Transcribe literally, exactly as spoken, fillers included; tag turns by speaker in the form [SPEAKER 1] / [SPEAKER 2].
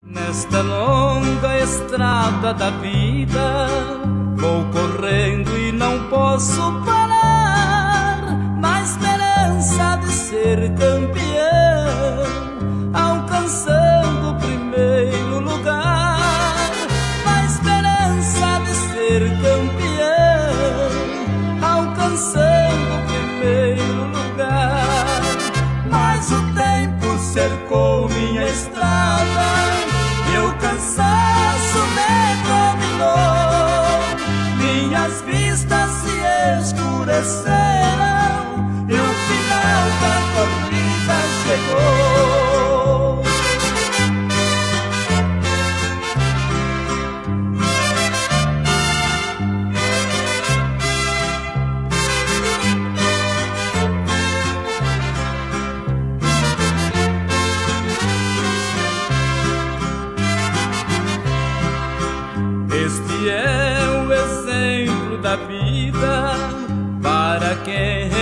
[SPEAKER 1] Nesta longa estrada da vida, vou correndo e não posso parar, na esperança de ser campeão, alcançando o primeiro lugar. Na esperança de ser campeão, alcançando o primeiro lugar. Mas o tempo cercou minha estrada, meu cansaço me dominou, minhas vistas se escureceram e o final da corrida chegou. Este é o exemplo da vida para quem